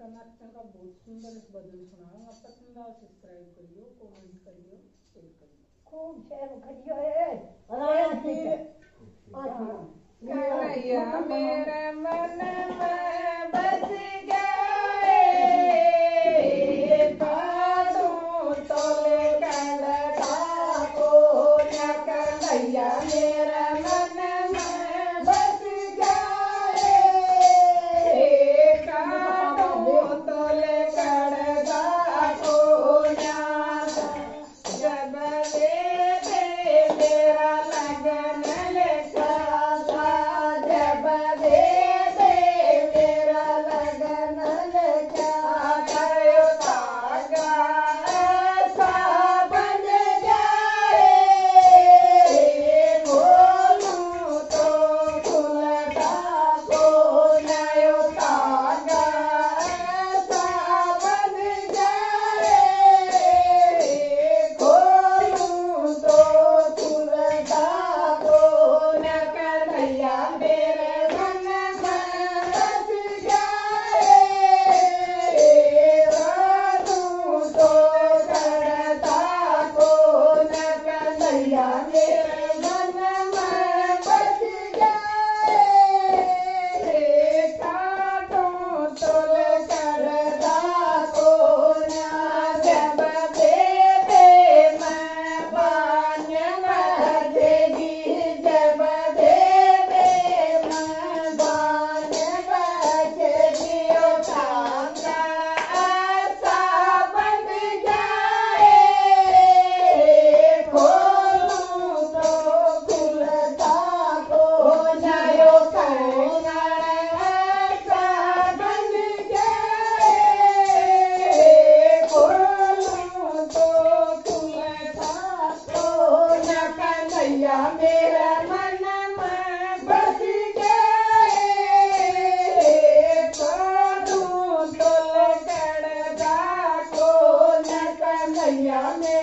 का नाचन का बहुत सुंदर इस भजन सुनाऊंगा। पसंद आओ सब्सक्राइब करियो, कमेंट करियो, शेयर करियो, खूब शेयर करियो। कन्हैया मेरे मन में बस गए, पादों तोले कड़का को न कन्हैया मेरे मन में बस गए, पादों तोले कड़का को न जब दे मेरा लगन लिखा था, जब दे मेरा लगन लिखा गयो धागा ऐसा बन जाए, खोलूं तो खुलता को नयो धागा ऐसा बन जाए, खोलूं तो खुलता को न कन्हैया मेरे मन में बस गए, राजू तो करता को न कन्हैया मेरे मन में बस गए, काटों तो करता को न जब देवे मैं बान बजेगी, जब देवे मैं बान बजेगी, ओ धागा ऐसा बन जाए, खोलूं तो खुलता को नयो कंगन ऐसा बन जाए, खोलूं तो खुलता को न कन्हैया मेरे मन में बस गए, पादों तोले कड़का को न कन्हैया मेरे